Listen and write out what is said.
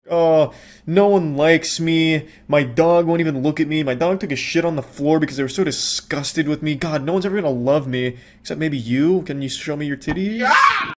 Oh, no one likes me. My dog won't even look at me. My dog took a shit on the floor because they were so disgusted with me. God, no one's ever gonna love me. Except maybe you. Can you show me your titties?